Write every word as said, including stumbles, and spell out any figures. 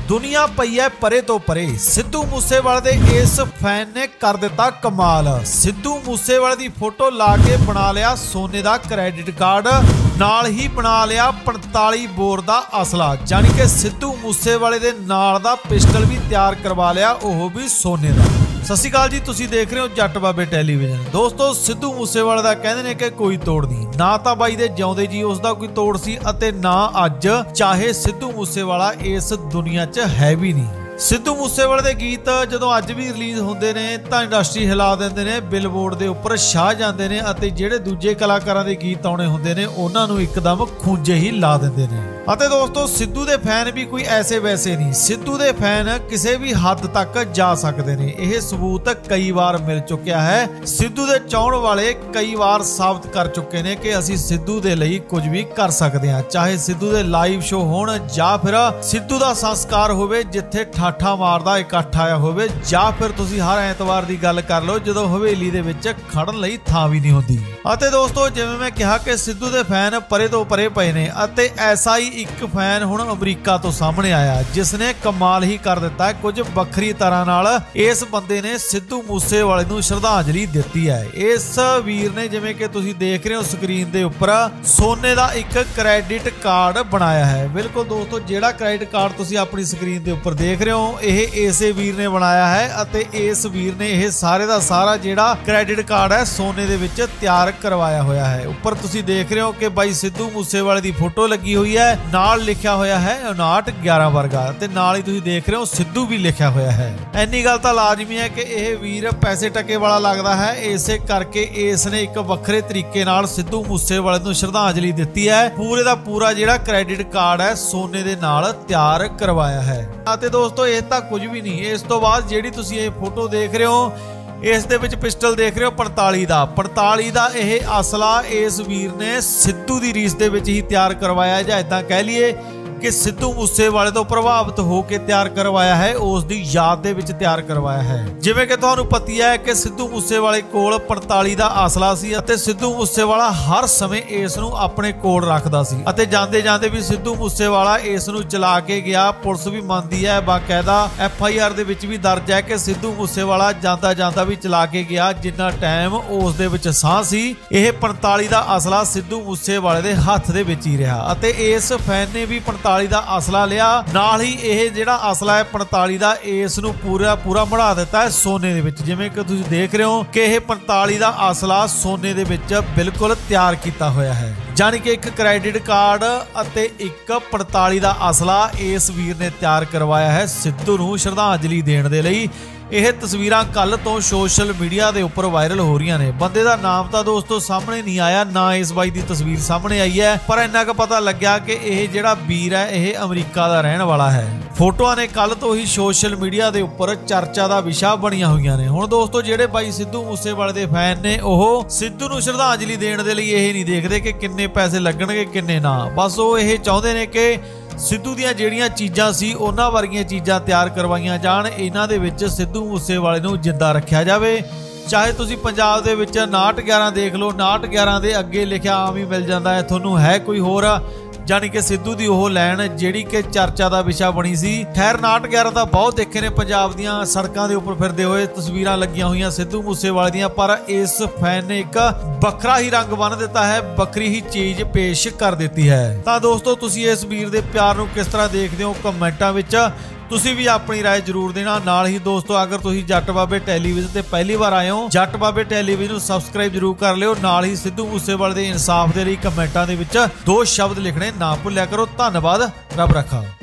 दुनिया पई है परे तो परे। सिद्धू मूसेवाले दे इस फैन ने कर दिता कमाल। सिद्धू मूसेवाले दी फोटो ला के बना लिया सोने दा क्रेडिट कार्ड, नाल ही बना लिया पैंताली बोर दा असला, जानी कि सिद्धू मूसेवाले दे नाल दा पिस्टल भी तैयार करवा लिया, ओह भी सोने दा। सत श्री अकाल जी, तुसीं देख रहे हो जट बाबे टेलीविजन। दोस्तों, सिद्धू मूसेवाले दा कहंदे ने कि कोई तोड़ नहीं, ना तां बाई दे जिउंदे जी उसदा कोई तोड़ सी अते ना अज, चाहे सिद्धू मूसेवाला इस दुनिया च है भी नहीं। सिद्धू मूसेवाले दे गीत जदों अज भी रिलीज होंदे ने तां इंडस्ट्री हिला दिंदे ने, बिलबोर्ड दे उपर छा जांदे ने अते जिहड़े दूजे कलाकारां दे गीत आउणे हुंदे ने उन्हां नूं एकदम खूंजे ही ला दिंदे ने। अते दोस्तों, सिद्धू दे फैन भी कोई ऐसे वैसे नहीं, सिद्धू दे फैन किसी भी हद तक जा सकते हैं। यह सबूत कई बार मिल चुकिया है। सिद्धू दे चाहण वाले कई बार साबित कर चुके हैं कि असीं सिद्धू दे लई कुछ भी कर सकते हैं, चाहे सिद्धू दे लाइव शो होण जां फिर सिद्धू दा संस्कार होवे जिथे ठाठा मारदा इकट्ठ आया होवे, जां फिर तुसीं हर ऐतवार दी गल कर लो जदों हवेली दे विच खड़न लई थां भी नहीं हुंदी। अते दोस्तों, जिवें मैं कहा कि सिद्धू दे फैन परे तो परे पए ने अते ऐसा ही एक फैन हुण अमरीका तो सामने आया जिसने कमाल ही कर दिता है। कुछ वखरी तरह नाल इस बंदे ने सिद्धू मूसेवाले नूं श्रद्धांजलि दित्ती है। इस वीर ने जिवें कि तुसीं देख रहे हो स्क्रीन दे उपर सोने दा एक क्रेडिट कार्ड बनाया है। बिल्कुल दोस्तों, जिहड़ा क्रेडिट कार्ड तुसीं अपनी स्क्रीन दे उपर देख रहे हो यह इसे वीर ने बनाया है अते इस वीर ने यह सारे दा सारा जिहड़ा क्रेडिट कार्ड है सोने दे विच तैयार करवाया होया है। उपर तुसीं देख रहे हो कि बाई सिद्धू मूसेवाले दी फोटो लगी हुई है, नाल लिखा होया है उनाहठ ग्यारह वर्गा ते नाल ही तुसीं देख रहे हो सिद्धू भी लिखा होया है। इन्नी गल तां लाजमी है कि यह वीर पैसे टके वाला लगदा है, इसे करके इसने एक वखरे तरीके नाल सिद्धू मूसेवाले नूं श्रद्धांजलि दित्ती है। पूरे दा पूरा जिहड़ा क्रेडिट कार्ड है सोने दे नाल तैयार करवाया है। अते दोस्तों, इह तां कुछ भी नहीं, इस तो बाद जिहड़ी तुसीं ये फोटो देख रहे हो इस दे विच पिस्टल देख रहे हो पैंताली दा पैंताली दा यह असला इस वीर ने सिद्धू दी रीस दे विच ही तैयार करवाया, जां इदां कह लईए कि सिद्धू मूसेवाले तो प्रभावित होकर तैयार करवाया है, उस दी याद दे विच तैयार करवाया है। जिवें कि तुहानूं पता है कि सिद्धू मूसेवाले कोल पैंताली दा असला सी अते सिद्धू मूसेवाला हर समय इस नूं अपने कोल रखदा सी अते जांदे जांदे भी सिद्धू मूसेवाला इस नूं चला के गया। पुलिस भी मानदी है, बाकायदा एफ आई आर दे विच भी दर्ज है कि सिद्धू मूसेवाला जांदा जांदा भी चला के गया। जिन्ना टाइम उस दे विच साह सी यह पैंताली दा असला सिद्धू मूसेवाले दे हत्थ दे विच ही रहा अते इस फैन ने भी पैंताली दा असला लिया, नाल ही यह जिहड़ा असला है पैंताली दा इस नूं पूरा पूरा बना दिता है सोने दे विच। जिवें कि तुसीं देख रहे हो कि यह पैंताली दा असला सोने दे विच बिल्कुल तैयार किया होया है, जानी कि एक क्रेडिट कार्ड अते एक पैंताली दा असला इस वीर ने तैयार करवाया है सिद्धू नूं श्रद्धांजलि देण दे लई। यह तस्वीरां कल तो सोशल मीडिया के उपर वायरल हो रही ने। बंदे का नाम तो दोस्तों सामने नहीं आया, ना इस बाई की तस्वीर सामने आई है, पर इन्ना क पता लग्या कि यह जिहड़ा वीर है यह अमरीका का रहने वाला है। फोटोआं ने कल तो ही सोशल मीडिया के उपर चर्चा का विषय बनिया हुई ने। हुण दोस्तों, जिहड़े बाई सिद्धू मूसेवाले दे फैन ने ओह सिद्धू नूं श्रद्धांजलि देण दे लई यह नहीं देखते कि किन्ने पैसे लगणगे किन्ने ना, बस वो यह चाहुंदे ने कि सिद्धू दियां जिहड़ियां चीज़ां सी उन्हां वर्गियां चीज़ां तैयार करवाईयां जाण, इन्हां दे विच सिद्धू मूसेवाले नूं जिंदा रखिया जावे। चाहे तुसीं पंजाब दे विच उनाहठ ग्यारह देख लो, उनाहठ ग्यारह दे अगे लिखिया आम ही मिल जांदा है, तुहानूं है कोई होर जानी कि सिद्धू दी ओह लैन जिहड़ी कि चर्चा का विषय बनी सी। खैर उनाहठ ग्यारह दा बहुत देखे ने पंजाब दीयां सड़कां दे उपर फिरदे होए तस्वीरां लगियां होईयां सिद्धू मूसेवाले दीयां, पर इस फैन ने एक बखरा ही रंग बन दिता है, बखरी ही चीज पेश कर देती है। तां दोस्तों, तुसीं इस वीर दे प्यार नूं किस तरह देखदे हो कमेंटां विच तुसीं भी अपनी राय जरूर देना। नाल ही दोस्तों, अगर तुसीं जट बाबे टेलीविजन ते पहली बार आए हो जट बाबे टेलीविजन सबसक्राइब जरूर कर लियो। नाल ही सिद्धू मूसेवाले दे इंसाफ दे लई कमेंटां दे विच दो शब्द लिखने ना भुल्लिया करो। धन्नवाद, रब रखा।